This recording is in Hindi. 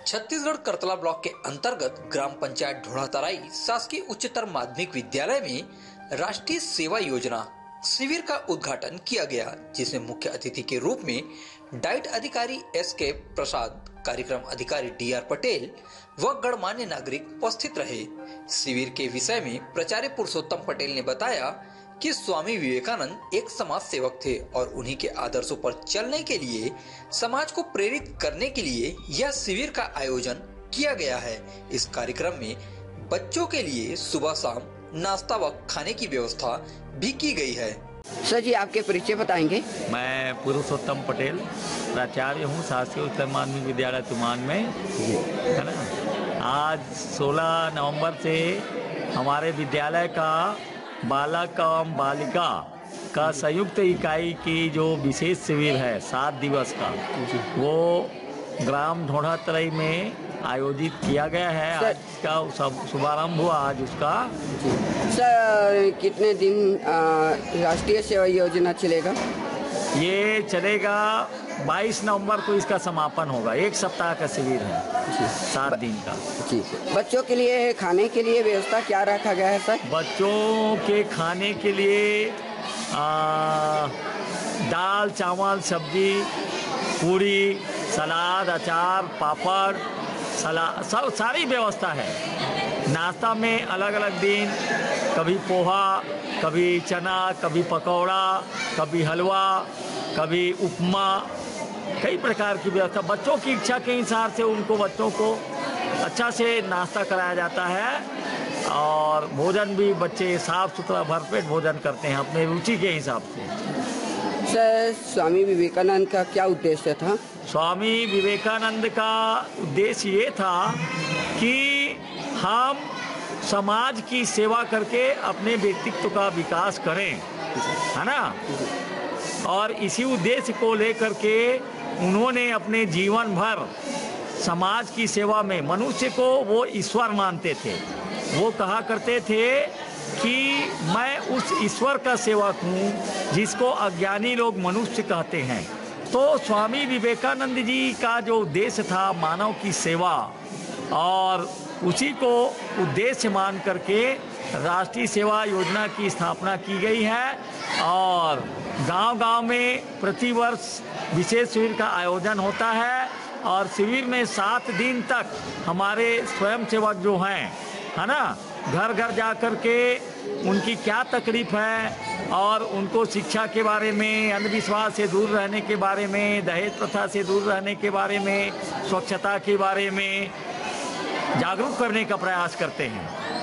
छत्तीसगढ़ करतला ब्लॉक के अंतर्गत ग्राम पंचायत ढोढ़ातराई शासकीय उच्चतर माध्यमिक विद्यालय में राष्ट्रीय सेवा योजना शिविर का उद्घाटन किया गया, जिसमें मुख्य अतिथि के रूप में डाइट अधिकारी एस.के. प्रसाद, कार्यक्रम अधिकारी डी.आर. पटेल व गणमान्य नागरिक उपस्थित रहे। शिविर के विषय में प्राचार्य पुरुषोत्तम पटेल ने बताया कि स्वामी विवेकानंद एक समाज सेवक थे और उन्हीं के आदर्शों पर चलने के लिए समाज को प्रेरित करने के लिए यह शिविर का आयोजन किया गया है। इस कार्यक्रम में बच्चों के लिए सुबह शाम नाश्ता व खाने की व्यवस्था भी की गई है। सर जी, आपके परिचय बताएंगे? मैं पुरुषोत्तम पटेल प्राचार्य हूँ शासकीय उच्चतर माध्यमिक विद्यालय तुमान में, है ना। आज 16 नवंबर से हमारे विद्यालय का बालक एवं बालिका का संयुक्त इकाई की जो विशेष शिविर है 7 दिवस का, वो ग्राम ढोढ़ातराई में आयोजित किया गया है। आज का शुभारंभ हुआ आज उसका। सर, कितने दिन राष्ट्रीय सेवा योजना चलेगा? ये चलेगा 22 नवंबर को इसका समापन होगा। 1 सप्ताह का शिविर है, 7 दिन का। जी, बच्चों के लिए खाने के लिए व्यवस्था क्या रखा गया है सर? बच्चों के खाने के लिए दाल, चावल, सब्जी, पूरी, सलाद, अचार, पापड़, सलाद, सब सारी व्यवस्था है। नाश्ता में अलग अलग दिन कभी पोहा, कभी चना, कभी पकौड़ा, कभी हलवा, कभी उपमा, कई प्रकार की व्यवस्था। बच्चों की इच्छा के हिसाब से बच्चों को अच्छा से नाश्ता कराया जाता है और भोजन भी बच्चे साफ सुथरा भरपेट भोजन करते हैं अपने रुचि के हिसाब से। सर, स्वामी विवेकानंद का क्या उद्देश्य था? स्वामी विवेकानंद का उद्देश्य ये था कि हम समाज की सेवा करके अपने व्यक्तित्व का विकास करें, है ना। और इसी उद्देश्य को लेकर के उन्होंने अपने जीवन भर समाज की सेवा में, मनुष्य को वो ईश्वर मानते थे। वो कहा करते थे कि मैं उस ईश्वर का सेवक हूँ जिसको अज्ञानी लोग मनुष्य कहते हैं। तो स्वामी विवेकानंद जी का जो उद्देश्य था मानव की सेवा, और उसी को उद्देश्य मान करके राष्ट्रीय सेवा योजना की स्थापना की गई है। और गांव-गांव में प्रतिवर्ष विशेष शिविर का आयोजन होता है और शिविर में 7 दिन तक हमारे स्वयंसेवक जो हैं, है ना, घर घर जा कर के उनकी क्या तकलीफ है और उनको शिक्षा के बारे में, अंधविश्वास से दूर रहने के बारे में, दहेज प्रथा से दूर रहने के बारे में, स्वच्छता के बारे में जागरूक करने का प्रयास करते हैं।